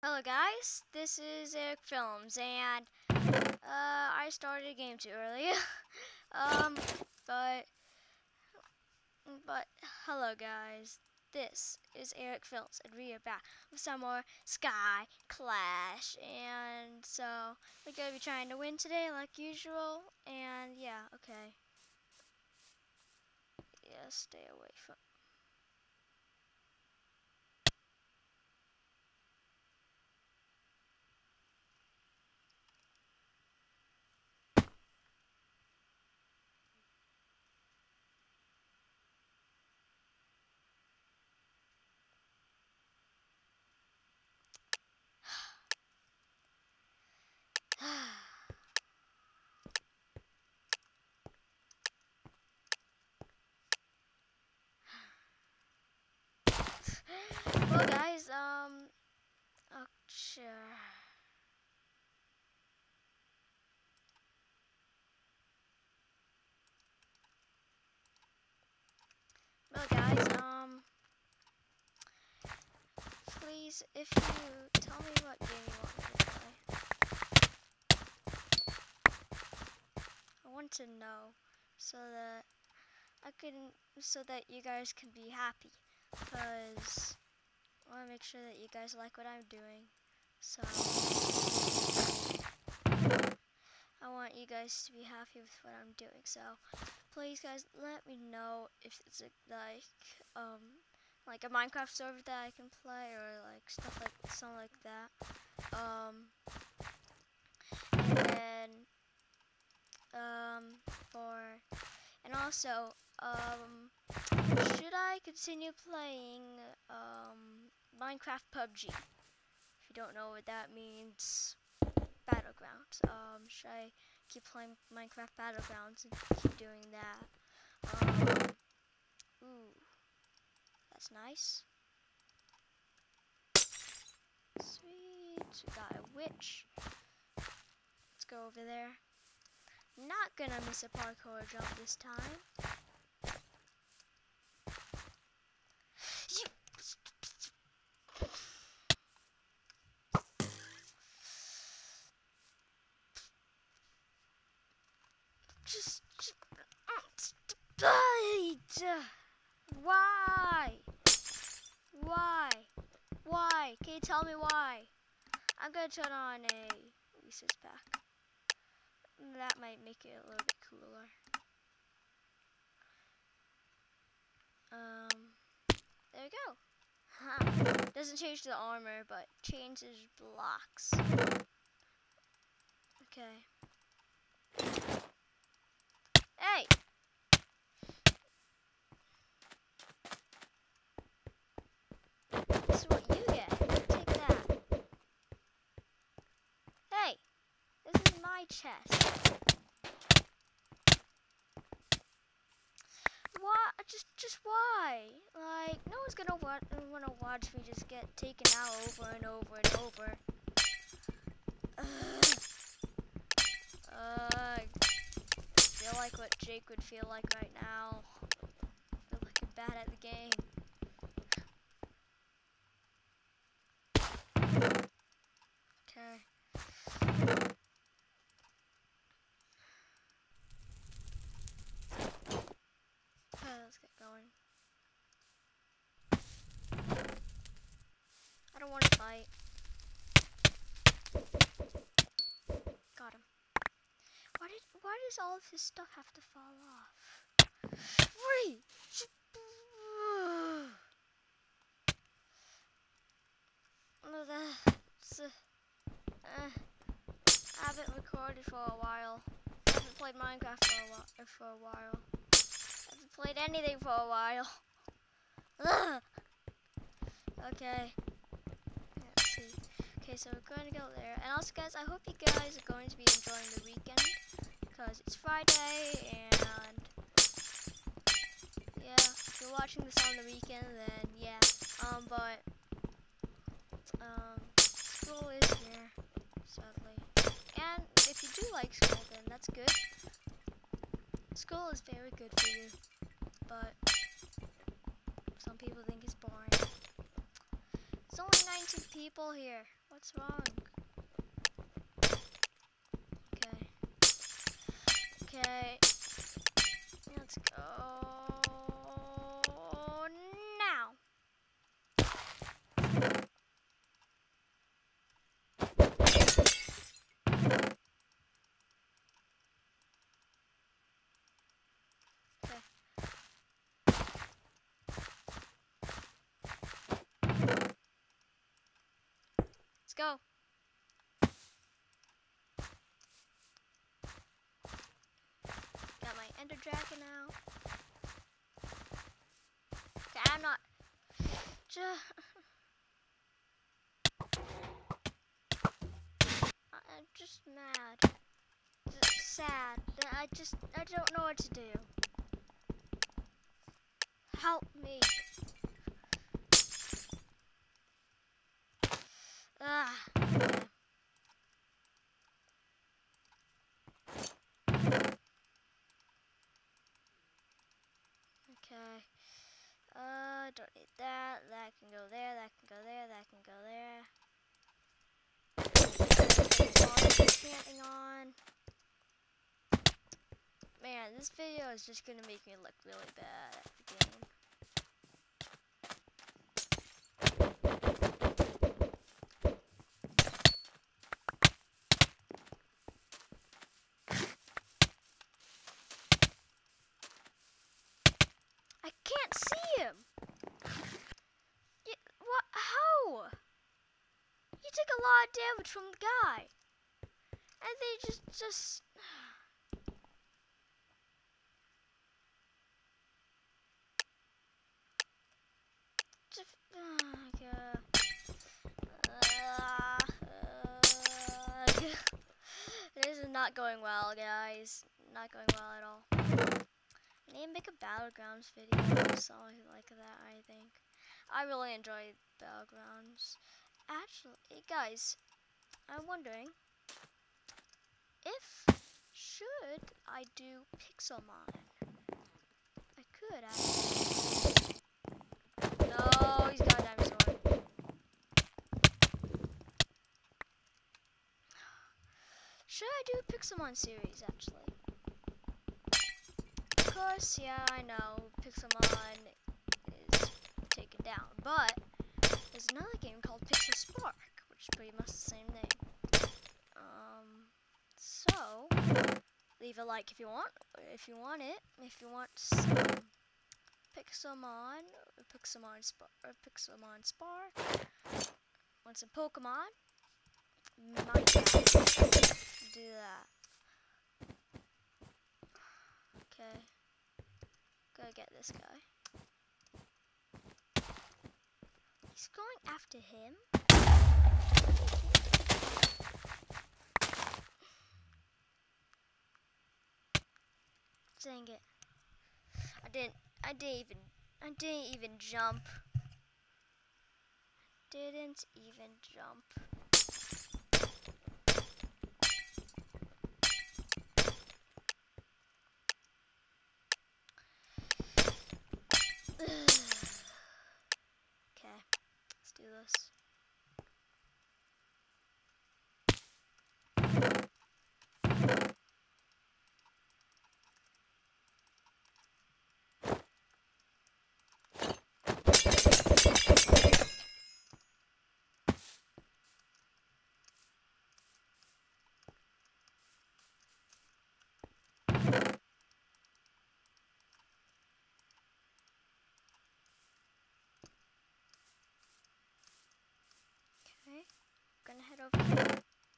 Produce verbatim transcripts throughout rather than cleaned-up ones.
Hello guys, this is Eric Films, and uh, I started a game too early. um, but but hello guys, this is Eric Films, and we are back with some more Sky Clash, and so we're gonna be trying to win today, like usual. And yeah, okay, yeah, stay away from. Well, guys, um, oh, sure. Well, guys, um, please, if you tell me what game you want me to play, I want to know so that I can, so that you guys can be happy, because I want to make sure that you guys like what I'm doing. So I want you guys to be happy with what I'm doing. So please, guys, let me know if it's a, like um like a Minecraft server that I can play, or like stuff like something like that. Um, and then um for and also um should I continue playing um Minecraft P U B G? If you don't know what that means, Battlegrounds. Um, should I keep playing Minecraft Battlegrounds and keep doing that? Um, ooh, that's nice. Sweet, we got a witch. Let's go over there. Not gonna miss a parkour jump this time. You just, just uh, why? Why? Why? Can you tell me why? I'm gonna turn on a Reese's pack. That might make it a little bit cooler. Um, there we go. Huh. Doesn't change the armor, but changes blocks. Okay. Hey! This is what you get. Take that. Hey! This is my chest. Why? Just, just why? Like, no one's gonna wa wanna watch me just get taken out over and over and over. Ugh. Ugh. I feel like what Jake would feel like right now. I feel like I'm bad at the game. Okay. Okay, let's get going. I don't want to fight. Got him. Why did why does all of his stuff have to fall off? Free! Uh, I haven't recorded for a while. I haven't played Minecraft for a while. For a while. I haven't played anything for a while. Okay. Let's see. Okay, so we're going to go there. And also, guys, I hope you guys are going to be enjoying the weekend, because it's Friday, and yeah, if you're watching this on the weekend, then yeah. Um, but um, school is here, sadly. And if you do like school, then that's good. School is very good for you, but some people think it's boring. There's only nineteen people here. What What's wrong? Okay. Okay. Let's go now. Okay. Let's go. Got my Ender Dragon now. Okay, I'm not. Just. I'm just mad. Just sad. that I just. I don't know what to do. Help me. Ah. Okay. Uh, don't need that. That can go there. That can go there. That can go there. Camping on. Man, this video is just gonna make me look really bad at the game. I can't see him. Y what? How? He took a lot of damage from the guy, and they just just. just oh God. Uh, uh, this is not going well, guys. Not going well at all. I need to make a Battlegrounds video, something like that, I think. I really enjoy Battlegrounds. Actually, hey guys, I'm wondering if should I do Pixelmon? I could actually. No, he's got a dinosaur. Should I do Pixelmon series actually? Of course, yeah, I know Pixelmon is taken down, but there's another game called Pixel Spark, which is pretty much the same name. Um, so leave a like if you want, if you want it, if you want some Pixelmon, or Pixelmon Spark, or Pixelmon Spark, want some Pokemon, Minecraft, do that. Okay, gotta get this guy. He's going after him. Dang it. I didn't I didn't even I didn't even jump. Didn't even jump. Okay, let's do this. Okay, gonna head over here.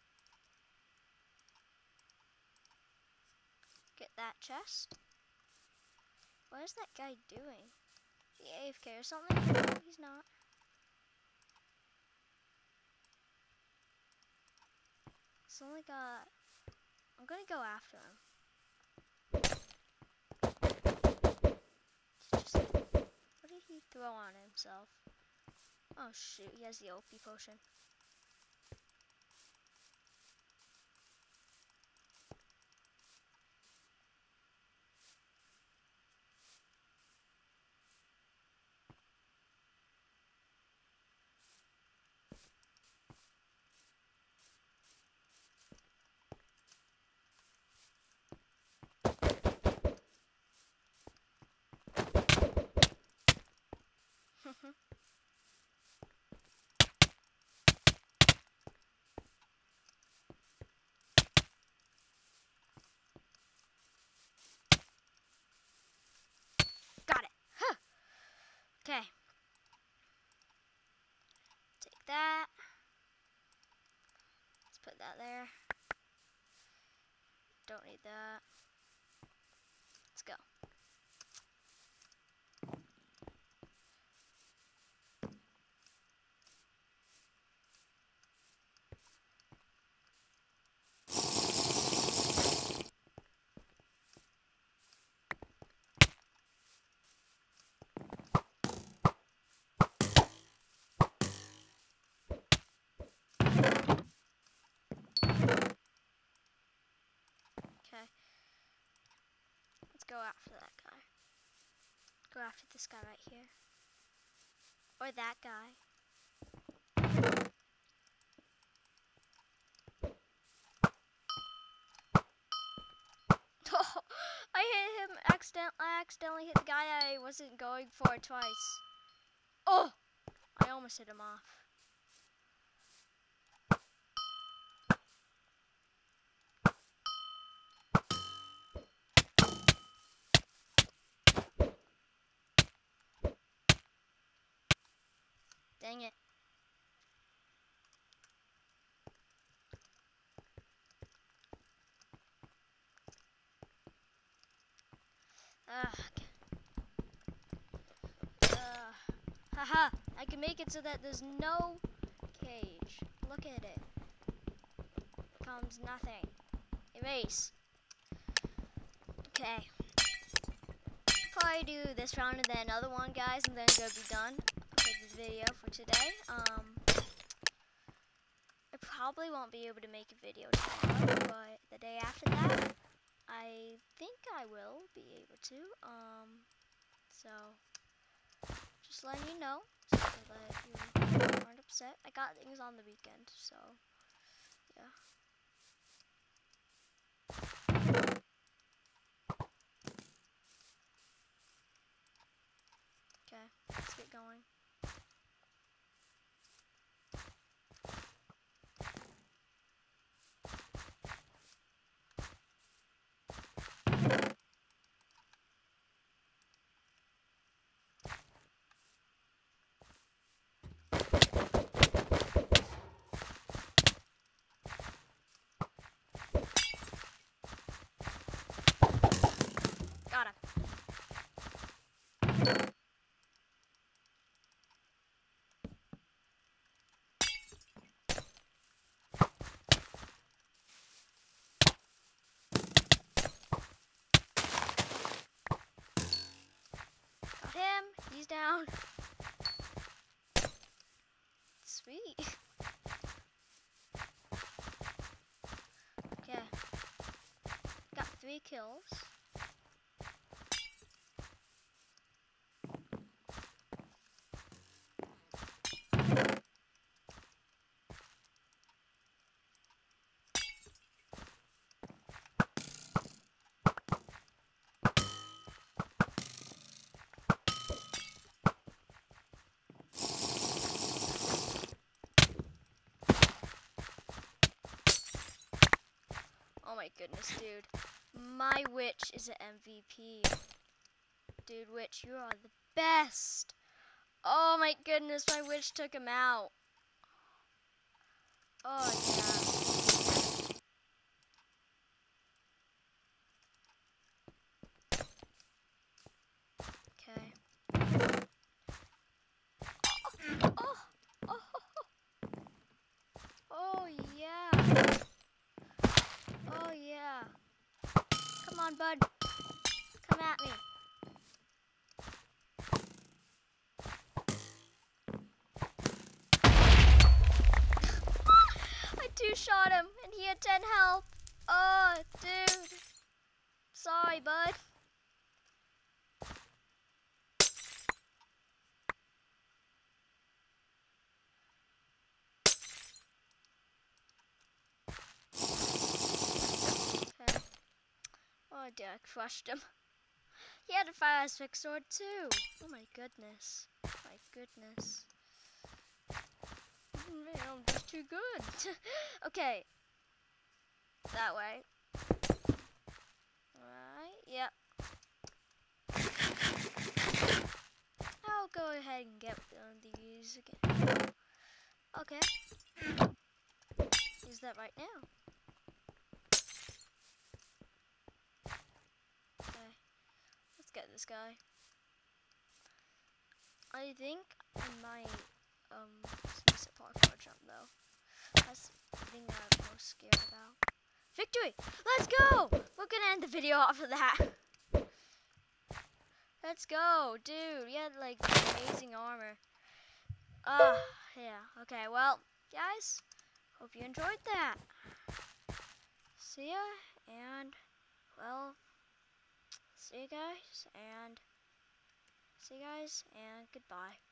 Get that chest. What is that guy doing? Is he A F K or something? No, he's not. It's only got. I'm gonna go after him. Just, what did he throw on himself? Oh shoot, he has the O P potion. that there. Don't need that. Let's go. Okay. Let's go after that guy. Go after this guy right here. Or that guy. Oh, I hit him accident I accidentally hit the guy I wasn't going for twice. Oh! I almost hit him off. Dang it. Ugh. Uh, haha, I can make it so that there's no cage. Look at it. Comes nothing. Erase. Okay. Probably do this round and then another one, guys, and then it's gonna be done for this video for today. Um, I probably won't be able to make a video tomorrow, but the day after that, I think I will be able to. Um, so just letting you know so that you aren't upset. I got things on the weekend, so yeah. Okay, let's get going. Got him. Got him. He's down. Sweet. Okay. Got three kills. Oh my goodness, dude. My witch is an M V P. Dude, witch, you are the best. Oh my goodness, my witch took him out. Oh yeah. Okay. Oh, oh, oh, oh yeah. Oh yeah. Come on, bud. Come at me. I two-shot him, and he had ten health. Oh, dude. Sorry, bud. Okay. Oh, dear, I crushed him. He had a fire aspect sword, too. Oh, my goodness. My goodness. Man, I'm just too good. Okay. That way. Alright, yep. I'll go ahead and get one of these again. Okay. Use that right now. Okay, let's get this guy. I think I might um use a parkour jump though. That's the thing that I'm most scared about. Victory! Let's go! We're gonna end the video off of that. Let's go, dude. You had like amazing armor. Ah, uh, yeah. Okay, well, guys, hope you enjoyed that. See ya, and well, see you guys, and see you guys, and goodbye.